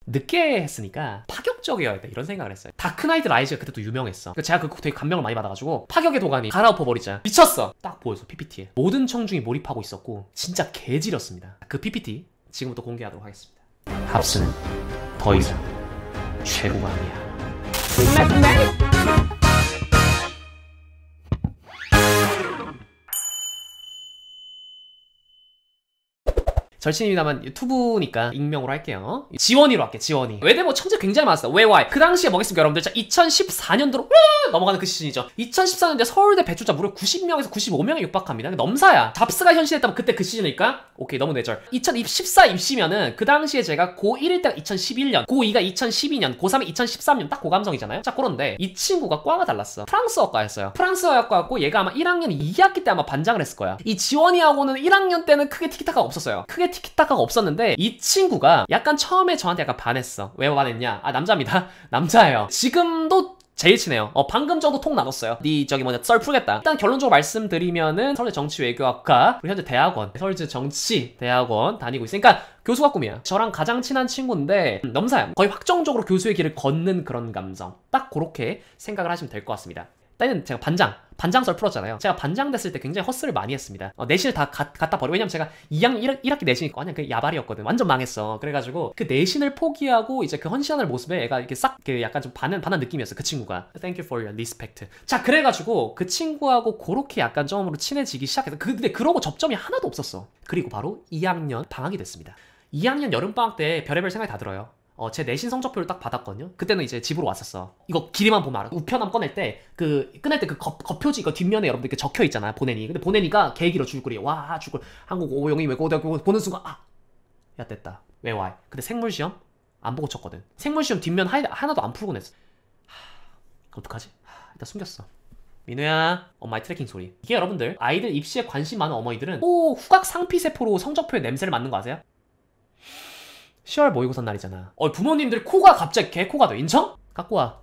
늦게 했으니까 파격적이어야 돼 이런 생각을 했어요. 다크나이트 라이즈가 그때 또 유명했어. 제가 그거 되게 감명을 많이 받아가지고 파격의 도가니 갈아엎어버리자 미쳤어. 딱 보였어 PPT에. 모든 청중이 몰입하고 있었고 진짜 개지렸습니다. 그 PPT 지금부터 공개하도록 하겠습니다. 합스는 더 이상 최고가 아니야. 절친입니다만 유튜브니까 익명으로 할게요. 지원이로 할게. 지원이. 외대모 천재 굉장히 많았어. 왜 why? 그 당시에 뭐겠습니까 여러분들? 자 2014년도로 넘어가는 그 시즌이죠. 2014년도에 서울대 배출자 무려 90명에서 95명에 육박합니다. 넘사야. 잡스가 현실했다면 그때 그 시즌이니까 오케이 너무 내절. 2014 입시면은 그 당시에 제가 고1일 때가 2011년, 고2가 2012년, 고3이 2013년 딱 그 감성이잖아요. 자 그런데 이 친구가 과가 달랐어. 프랑스어과였어요. 프랑스어였고 얘가 아마 1학년 2학기 때 아마 반장을 했을 거야. 이 지원이하고는 1학년 때는 크게 티키타카가 없었어요. 크게 티키타카가 없었는데 이 친구가 약간 처음에 저한테 약간 반했어. 왜 반했냐? 아 남자입니다. 남자예요. 지금도 제일 친해요. 방금 전도 톡 나눴어요. 네 저기 뭐냐 썰 풀겠다. 일단 결론적으로 말씀드리면은 서울대 정치외교학과 그리고 현재 대학원 서울대 정치대학원 다니고 있으니까 교수가 꿈이야. 저랑 가장 친한 친구인데 넘사야. 거의 확정적으로 교수의 길을 걷는 그런 감성. 딱 그렇게 생각을 하시면 될 것 같습니다. 일단은 제가 반장 썰 풀었잖아요. 제가 반장 됐을 때 굉장히 헛스를 많이 했습니다. 내신을 다 갖다 버려. 왜냐면 제가 2학년 1학기 내신이 완전 그 야발이었거든. 완전 망했어. 그래가지고 그 내신을 포기하고 이제 그 헌신하는 모습에 애가 이렇게 싹 그 약간 좀 반한 느낌이었어. 그 친구가. Thank you for your respect. 자 그래가지고 그 친구하고 그렇게 약간 처음으로 친해지기 시작해서 근데 그러고 접점이 하나도 없었어. 그리고 바로 2학년 방학이 됐습니다. 2학년 여름방학 때 별의별 생각이 다 들어요. 제 내신 성적표를 딱 받았거든요. 그때는 이제 집으로 왔었어. 이거 길이만 보면 알아. 우편함 꺼낼 때 그 겉표지 이거 뒷면에 여러분들 이렇게 적혀 있잖아. 보내니. 근데 보내니가 개기로 줄거리. 와 줄거리. 한국 오영이 외고대학교 보는 순간 야 됐다. 왜 why? 근데 생물시험 안 보고 쳤거든. 생물시험 뒷면 하나도 안 풀고 냈어. 어떡하지? 일단 숨겼어. 민우야 엄마의 트래킹 소리. 이게 여러분들 아이들 입시에 관심 많은 어머니들은 후각 상피세포로 성적표에 냄새를 맡는 거 아세요? 10월 모의고사 날이잖아. 부모님들 코가 갑자기 개코가 돼. 인정? 갖고 와.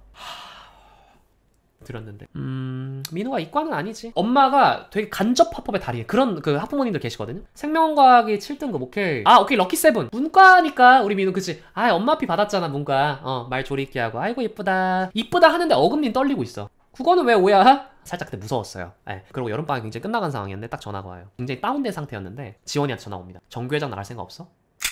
들었는데 민호가 이과는 아니지. 엄마가 되게 간접 합법의 달인이야. 그런 그 학부모님들 계시거든요. 생명과학이 7등급 오케이. 오케이 럭키 세븐. 문과니까 우리 민호 그치. 엄마 앞이 받았잖아 문과. 말 조리 있게 하고 아이고 이쁘다 하는데 어금니 떨리고 있어. 그거는 왜 오야? 살짝 그때 무서웠어요. 그리고 여름방학이 굉장히 끝나간 상황이었는데 딱 전화가 와요. 굉장히 다운된 상태였는데 지원이한테 전화 옵니다. 정교회장 나갈 생각 없어?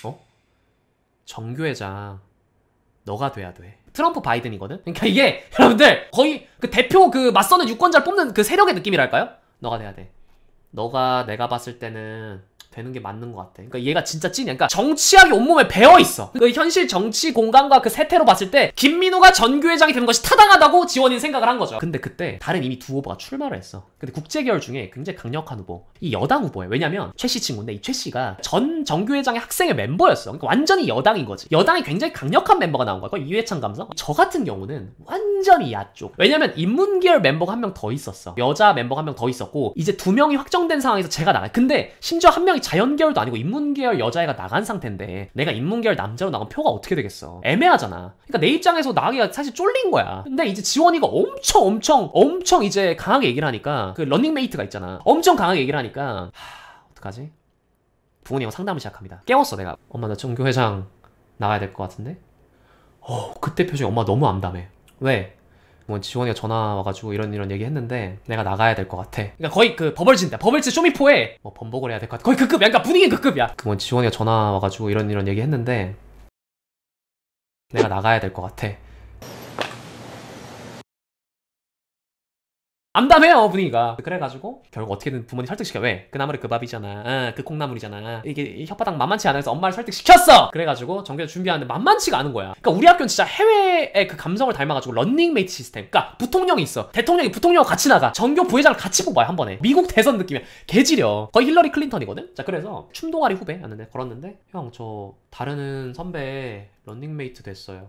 정교회장 너가 돼야 돼. 트럼프 바이든이거든? 그러니까 이게 여러분들 거의 그 대표 그 맞서는 유권자를 뽑는 그 세력의 느낌이랄까요? 너가 돼야 돼. 너가 내가 봤을 때는 되는 게 맞는 것 같아. 그러니까 얘가 진짜 찐이야. 그러니까 정치학이 온몸에 배어있어. 그 현실 정치 공간과 그 세태로 봤을 때 김민호가 전교회장이 되는 것이 타당하다고 지원이는 생각을 한 거죠. 근데 그때 다른 이미 두 후보가 출마를 했어. 근데 국제계열 중에 굉장히 강력한 후보, 이 여당 후보예요. 왜냐면 최씨 친구인데 이 최씨가 전 정교회장의 학생회 멤버였어. 그러니까 완전히 여당인 거지. 여당이 굉장히 강력한 멤버가 나온 거야. 거의 이회창 감성. 저 같은 경우는 완전히 야쪽. 왜냐면 인문계열 멤버가 한 명 더 있었어. 여자 멤버가 한 명 더 있었고 이제 2명이 확정된 상황에서 제가 나가요. 근데 심지어 한 명이 자연계열도 아니고 인문계열 여자애가 나간 상태인데 내가 인문계열 남자로 나가면 표가 어떻게 되겠어. 애매하잖아. 그러니까 내 입장에서 나가기가 사실 쫄린 거야. 근데 이제 지원이가 엄청 이제 강하게 얘기를 하니까 그 런닝메이트가 있잖아. 엄청 강하게 얘기를 하니까 어떡하지? 부모님하고 상담을 시작합니다. 깨웠어 내가. 엄마 나 정교회장 나가야 될 것 같은데? 그때 표정이 엄마 너무 암담해. 왜? 지원이가 전화 와가지고 이런 얘기 했는데 내가 나가야 될 것 같아. 그러니까 거의 그 버벌진다. 버벌진 쇼미포에 번복을 해야 될 것 같아. 거의 그 급이야. 그러니까 분위기는 그 급이야. 지원이가 전화 와가지고 이런 얘기 했는데 내가 나가야 될 것 같아. 암담해요 분위기가. 그래가지고 결국 어떻게든 부모님 설득시켜. 왜? 그 나물이 그 밥이잖아. 그 콩나물이잖아. 이게 혓바닥 만만치 않아서 엄마를 설득시켰어. 그래가지고 정규 준비하는데 만만치가 않은 거야. 그러니까 우리 학교는 진짜 해외의 그 감성을 닮아가지고 런닝메이트 시스템. 그러니까 부통령이 있어. 대통령이 부통령하고 같이 나가. 전교 부회장을 같이 뽑아요 한 번에. 미국 대선 느낌이야. 개지려. 거의 힐러리 클린턴이거든. 자 그래서 춤동아리 후배였는데 걸었는데 형 저 다른 선배 런닝메이트 됐어요.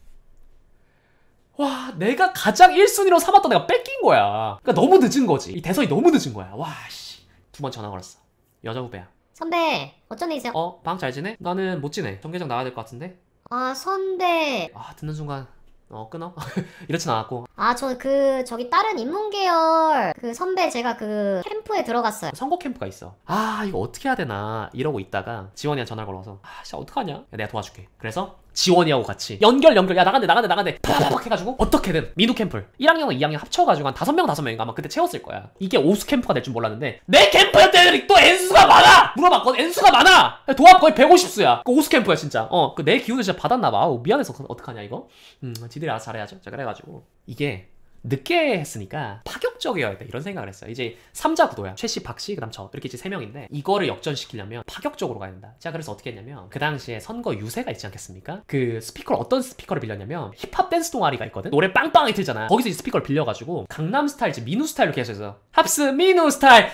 와 내가 가장 1순위로 삼았던 애가 뺏긴 거야. 그러니까 너무 늦은 거지. 이 대선이 너무 늦은 거야. 와 씨. 2번 전화 걸었어. 여자 후배야. 선배 어쩐 일이세요? 방학 잘 지내? 나는 못 지내. 정계장 나가야 될 것 같은데? 선배 듣는 순간 끊어? 이렇진 않았고. 저기 다른 인문계열 그 선배 제가 그 캠프에 들어갔어요. 선거 캠프가 있어. 이거 어떻게 해야 되나 이러고 있다가 지원이한테 전화를 걸어서 진짜 어떡하냐? 내가 도와줄게. 그래서 지원이하고 같이 연결 야 나간대 팍팍 해가지고 어떻게든 민우 캠프를 1학년과 2학년 합쳐가지고 한 5명인가 아마 그때 채웠을 거야. 이게 오수 캠프가 될 줄 몰랐는데 내 캠프였던 애들이 또 N수가 많아! 물어봤거든. N수가 많아! 도합 거의 150수야. 그 오수 캠프야 진짜. 그 내 기운을 진짜 받았나봐. 미안해서 어떡하냐 이거. 지들이 알아서 잘해야죠. 자 그래가지고 이게 늦게 했으니까 파격적이어야 돼 이런 생각을 했어요. 이제 3자 구도야. 최씨, 박씨, 그 다음 저 이렇게 이제 3명인데 이거를 역전시키려면 파격적으로 가야 된다. 제가 그래서 어떻게 했냐면 그 당시에 선거 유세가 있지 않겠습니까? 그 스피커를 어떤 스피커를 빌렸냐면 힙합 댄스 동아리가 있거든. 노래 빵빵하게 틀잖아. 거기서 이 스피커를 빌려가지고 강남 스타일, 이제 민우 스타일로 계속 해서 합스 민우 스타일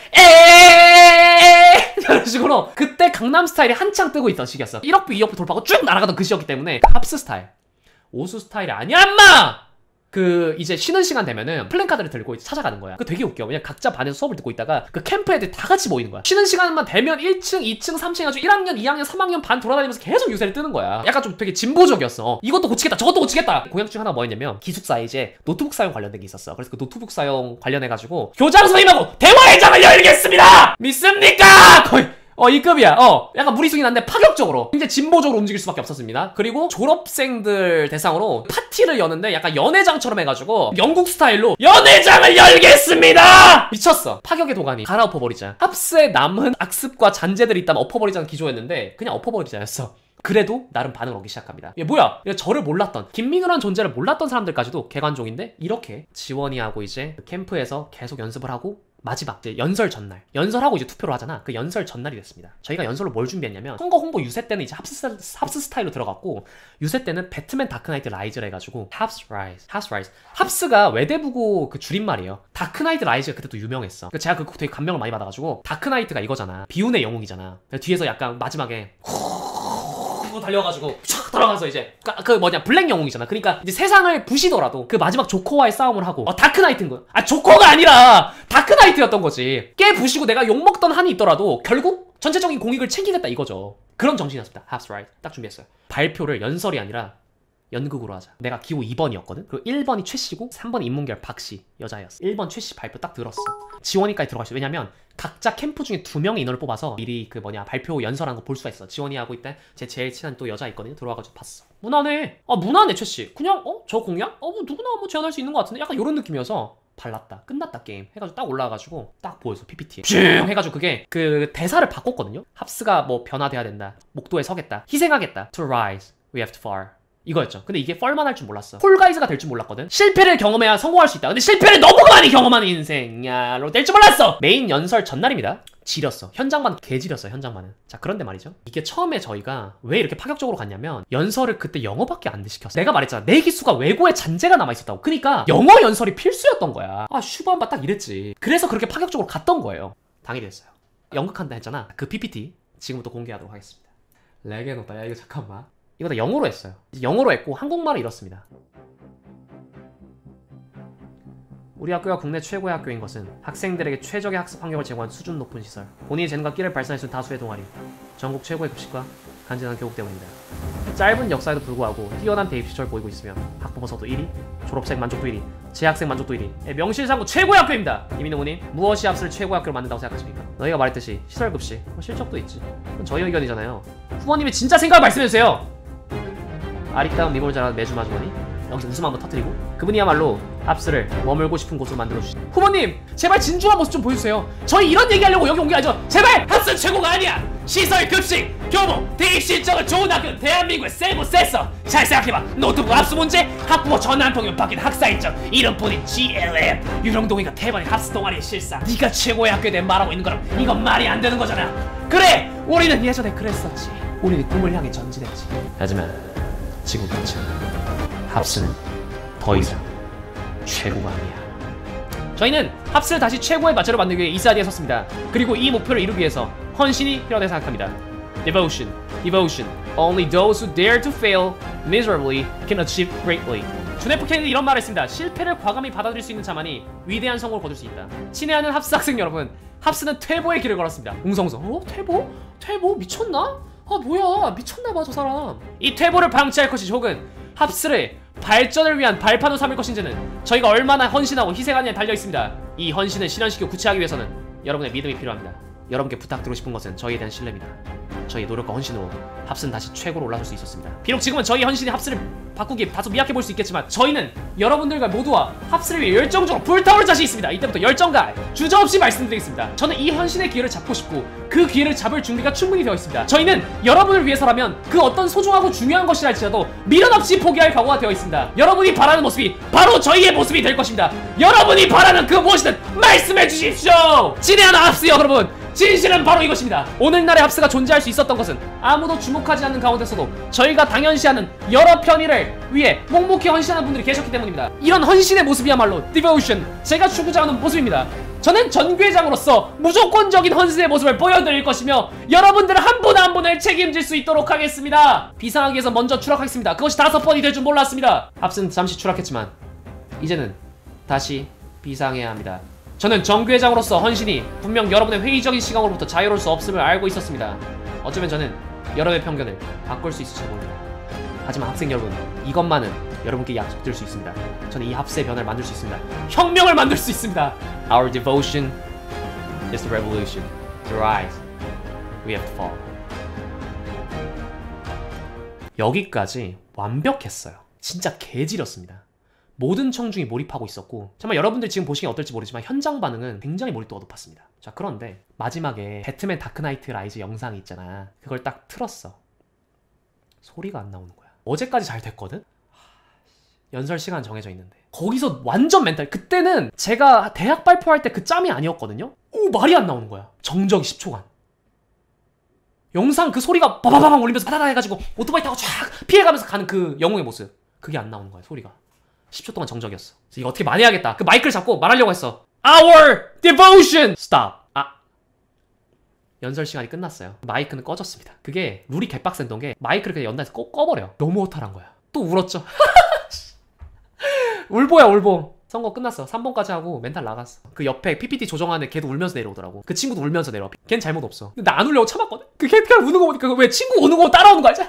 이런 식으로 그때 강남 스타일이 한창 뜨고 있던 시기였어. 1억부 2억부 돌파하고 쭉 날아가던 그 시기였기 때문에 합스 스타일, 오수 스타일이 아니야 인마! 그 이제 쉬는 시간 되면은 플랜카드를 들고 이제 찾아가는 거야. 그 되게 웃겨. 그냥 각자 반에서 수업을 듣고 있다가 그 캠프 애들 다 같이 모이는 거야. 쉬는 시간만 되면 1층, 2층, 3층 해가지고 1학년, 2학년, 3학년 반 돌아다니면서 계속 유세를 뜨는 거야. 약간 좀 되게 진보적이었어. 이것도 고치겠다, 저것도 고치겠다. 공약 중 하나 뭐였냐면 기숙사에 이제 노트북 사용 관련된 게 있었어. 그래서 그 노트북 사용 관련해가지고 교장 선생님하고 대화회장을 열겠습니다! 믿습니까? 거의 이 급이야. 약간 무리수긴 한데 파격적으로 굉장히 진보적으로 움직일 수밖에 없었습니다. 그리고 졸업생들 대상으로 파티를 여는데 약간 연회장처럼 해가지고 영국 스타일로 연회장을 열겠습니다! 미쳤어. 파격의 도가니 갈아엎어버리자. 합스에 남은 악습과 잔재들이 있다면 엎어버리자는 기조였는데 그냥 엎어버리자였어. 그래도 나름 반응을 얻기 시작합니다. 얘 뭐야? 저를 몰랐던, 김민우란 존재를 몰랐던 사람들까지도 개관종인데 이렇게 지원이하고 이제 캠프에서 계속 연습을 하고 마지막 이제 연설 전날, 연설하고 이제 투표를 하잖아. 그 연설 전날이 됐습니다. 저희가 연설로 뭘 준비했냐면 선거 홍보 유세 때는 이제 합스 스타일로 들어갔고 유세 때는 배트맨 다크나이트 라이즈를 해가지고 합스 라이즈. 합스가 외대부고 그 줄임말이에요. 다크나이트 라이즈가 그때 또 유명했어. 제가 그거 되게 감명을 많이 받아가지고 다크나이트가 이거잖아. 비운의 영웅이잖아. 뒤에서 약간 마지막에 달려가지고 촥 들어가서 이제 블랙 영웅이잖아. 그러니까 이제 세상을 부시더라도 그 마지막 조커와의 싸움을 하고 다크나이트인 거야. 조커가 아니라 다크나이트였던 거지. 깨 부시고 내가 욕먹던 한이 있더라도 결국 전체적인 공익을 챙기겠다 이거죠. 그런 정신이었습니다. That's right. 딱 준비했어요. 발표를 연설이 아니라 연극으로 하자. 내가 기호 2번이었거든? 그리고 1번이 최씨고 3번이 인문계열 박씨, 여자였어. 1번 최씨 발표 딱 들었어. 지원이까지 들어갔어. 왜냐면 각자 캠프 중에 2명의 인원을 뽑아서 미리 발표 연설하는 거 볼 수가 있어. 지원이하고 있대. 제 제일 친한 또 여자 있거든요. 들어와가지고 봤어. 무난해. 무난해 최씨. 그냥 저 공약? 뭐 누구나 뭐 제안할 수 있는 것 같은데? 약간 이런 느낌이어서 발랐다. 끝났다 게임. 해가지고 딱 올라와가지고 딱 보여서 PPT에 쭉 해가지고 그게 그 대사를 바꿨거든요. 합스가 뭐 변화돼야 된다. 목도에 서겠다. 희생하겠다. To rise, we have to fall. 이거였죠. 근데 이게 펄만 할 줄 몰랐어. 폴가이즈가 될 줄 몰랐거든. 실패를 경험해야 성공할 수 있다. 근데 실패를 너무 많이 경험하는 인생야로 될 줄 몰랐어. 메인 연설 전날입니다. 지렸어. 현장반 개지렸어. 현장반은. 자 그런데 말이죠. 이게 처음에 저희가 왜 이렇게 파격적으로 갔냐면 연설을 그때 영어밖에 안 시켰어. 내가 말했잖아. 내 기수가 외고에 잔재가 남아있었다고. 그러니까 영어 연설이 필수였던 거야. 슈바한바 딱 이랬지. 그래서 그렇게 파격적으로 갔던 거예요. 당일이 됐어요. 연극한다 했잖아. 그 PPT 지금부터 공개하도록 하겠습니다. 레게노다. 야 이거 잠깐만. 이거 다 영어로 했어요. 영어로 했고 한국말은 이렇습니다. 우리 학교가 국내 최고의 학교인 것은 학생들에게 최적의 학습 환경을 제공한 수준 높은 시설, 본인의 재능과 끼를 발산할 수 있는 다수의 동아리, 전국 최고의 급식과 간지나는 교육 때문입니다. 짧은 역사에도 불구하고 뛰어난 대입 시절 보이고 있으며 학부모서도 1위, 졸업생 만족도 1위, 재학생 만족도 1위, 명실상부 최고의 학교입니다. 이민웅우님, 무엇이 합스를 최고의 학교로 만든다고 생각하십니까? 너희가 말했듯이 시설 급식, 실적도 있지. 그건 저희 의견이잖아요. 후보님이 진짜 생각을 말씀해주세요. 아리따운 미모를 자라는 매주 아주머니 여기서 웃음 한번 터뜨리고 그분이야말로 합스를 머물고 싶은 곳으로 만들어주시죠. 후보님 제발 진중한 모습 좀 보여주세요. 저희 이런 얘기하려고 여기 온 게 아니죠. 제발 합스는 최고가 아니야. 시설, 급식, 교복, 대입 실적은 좋은 학교는 대한민국에 세고 셌어. 잘 생각해봐. 노트북 합수 문제, 학부모 전화 한 통이면 바뀐 학사 일정, 이름뿐인 GLM, 유령동이가 대반의 합스 동아리의 실사. 네가 최고의 학교에 대해 말하고 있는 거랑 이건 말이 안 되는 거잖아. 그래 우리는 예전에 그랬었지. 우리는 꿈을 향해 전진했지. 하지만 지금 그렇지 않아. 합스는 더 이상 최고가 아니야. 저희는 합스를 다시 최고의 마체로 만들기 위해 이 자리에 섰습니다. 그리고 이 목표를 이루기 위해서 헌신이 필요하다고 생각합니다. Devotion. Only those who dare to fail miserably can achieve greatly. 존 F 케네디 이런 말을 했습니다. 실패를 과감히 받아들일 수 있는 자만이 위대한 성공을 거둘 수 있다. 친애하는 합스 학생 여러분, 합스는 퇴보의 길을 걸었습니다. 웅성웅성. 퇴보? 퇴보? 미쳤나? 뭐야 미쳤나봐 저 사람. 이 퇴보를 방치할 것인지 혹은 합스를 발전을 위한 발판으로 삼을 것인지는 저희가 얼마나 헌신하고 희생하느냐에 달려있습니다. 이 헌신을 실현시키고 구체하기 위해서는 여러분의 믿음이 필요합니다. 여러분께 부탁드리고 싶은 것은 저희에 대한 신뢰입니다. 저희의 노력과 헌신으로 합스는 다시 최고로 올라설 수 있었습니다. 비록 지금은 저희 헌신이 합스를 바꾸기 다소 미약해 보일 수 있겠지만 저희는 여러분들과 모두와 합스를 위해 열정적으로 불타오를 자신이 있습니다. 이때부터 열정과 주저없이 말씀드리겠습니다. 저는 이 헌신의 기회를 잡고 싶고 그 기회를 잡을 준비가 충분히 되어 있습니다. 저희는 여러분을 위해서라면 그 어떤 소중하고 중요한 것이라 할지라도 미련 없이 포기할 각오가 되어 있습니다. 여러분이 바라는 모습이 바로 저희의 모습이 될 것입니다. 여러분이 바라는 그 무엇이든 말씀해 주십시오. 진해하는 합스요 여러분, 진실은 바로 이것입니다. 오늘날의 합스가 존재할 수 있었던 것은 아무도 주목하지 않는 가운데서도 저희가 당연시하는 여러 편의를 위해 묵묵히 헌신하는 분들이 계셨기 때문입니다. 이런 헌신의 모습이야말로 디보션, 제가 추구자하는 모습입니다. 저는 전교회장으로서 무조건적인 헌신의 모습을 보여드릴 것이며 여러분들 한 분 한 분을 책임질 수 있도록 하겠습니다. 비상하기에서 먼저 추락하겠습니다. 그것이 5번이 될 줄 몰랐습니다. 합스는 잠시 추락했지만 이제는 다시 비상해야 합니다. 저는 정교회장으로서 헌신이 분명 여러분의 회의적인 시각으로부터 자유로울 수 없음을 알고 있었습니다. 어쩌면 저는 여러분의 편견을 바꿀 수 있을지도 모릅니다. 하지만 학생 여러분, 이것만은 여러분께 약속드릴 수 있습니다. 저는 이 합스의 변화를 만들 수 있습니다. 혁명을 만들 수 있습니다. Our devotion is the revolution. To rise, we have to fall. 여기까지 완벽했어요. 진짜 개지렸습니다. 모든 청중이 몰입하고 있었고 정말 여러분들 지금 보시기엔 어떨지 모르지만 현장 반응은 굉장히 몰입도가 높았습니다. 자, 그런데 마지막에 배트맨 다크나이트 라이즈 영상이 있잖아. 그걸 딱 틀었어. 소리가 안 나오는 거야. 어제까지 잘 됐거든? 연설 시간 정해져 있는데 거기서 완전 멘탈. 그때는 제가 대학 발표할 때 그 짬이 아니었거든요? 오, 말이 안 나오는 거야. 정적이 10초간. 영상 그 소리가 바바바방 울리면서 바다다 해가지고 오토바이 타고 쫙 피해가면서 가는 그 영웅의 모습, 그게 안 나오는 거야. 소리가 10초 동안 정적이었어. 그래서 이거 어떻게 만회해야겠다. 그 마이크를 잡고 말하려고 했어. Our devotion! Stop. 연설 시간이 끝났어요. 마이크는 꺼졌습니다. 그게 룰이 개빡센던 게 마이크를 그냥 연달아서 꺼버려. 너무 허탈한 거야. 또 울었죠. 울보야 울보. 선거 끝났어. 3번까지 하고 멘탈 나갔어. 그 옆에 PPT 조정하는 걔도 울면서 내려오더라고. 그 친구도 울면서 내려와. 걔는 잘못 없어. 근데 나 안 울려고 참았거든? 그 걔 그냥 우는 거 보니까 왜 친구 우는 거 따라오는 거 알지?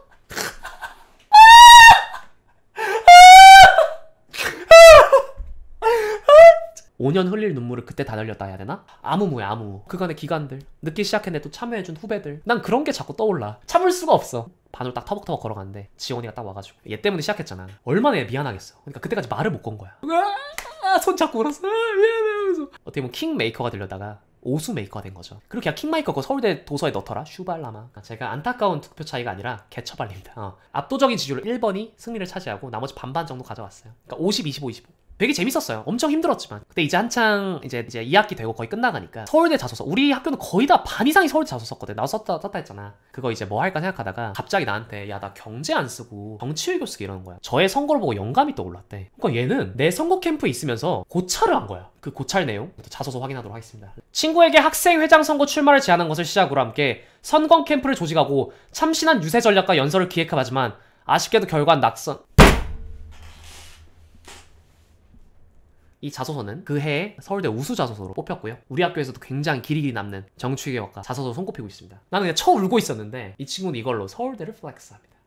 5년 흘릴 눈물을 그때 다 흘렸다 해야 되나? 아무무야 아무. 그간의 기간들, 늦게 시작했는데 또 참여해준 후배들, 난 그런 게 자꾸 떠올라. 참을 수가 없어. 반으로 딱 터벅터벅 걸어갔는데 지원이가 딱 와가지고 얘 때문에 시작했잖아. 얼마나 얘 미안하겠어. 그러니까 그때까지 말을 못 건 거야. 손 잡고 울었어. 미안해. 어떻게 보면 킹메이커가 되려다가 오수메이커가 된 거죠. 그리고 그냥 킹메이커 그거 서울대 도서에 넣더라. 슈발라마. 제가 안타까운 득표 차이가 아니라 개처발립니다. 압도적인 지지율로 1번이 승리를 차지하고 나머지 반반 정도 가져갔어요. 그러니까 50, 25, 25. 되게 재밌었어요. 엄청 힘들었지만. 그때 이제 한창 이제 2학기 되고 거의 끝나가니까 서울대 자소서, 우리 학교는 거의 다 반 이상이 서울대 자소서 썼거든. 나도 썼다 했잖아. 그거 이제 뭐 할까 생각하다가 갑자기 나한테 야, 나 경제 안 쓰고 정치외교 쓰게 이러는 거야. 저의 선거를 보고 영감이 떠올랐대. 그러니까 얘는 내 선거 캠프에 있으면서 고찰을 한 거야. 그 고찰 내용 자소서 확인하도록 하겠습니다. 친구에게 학생회장 선거 출마를 제안한 것을 시작으로 함께 선거 캠프를 조직하고 참신한 유세 전략과 연설을 기획하지만 아쉽게도 결과는 낙선. 이 자소서는 그 해에 서울대 우수 자소서로 뽑혔고요. 우리 학교에서도 굉장히 길이 남는 정치개혁과 자소서로 손꼽히고 있습니다. 나는 그냥 울고 있었는데 이 친구는 이걸로 서울대를 플렉스합니다.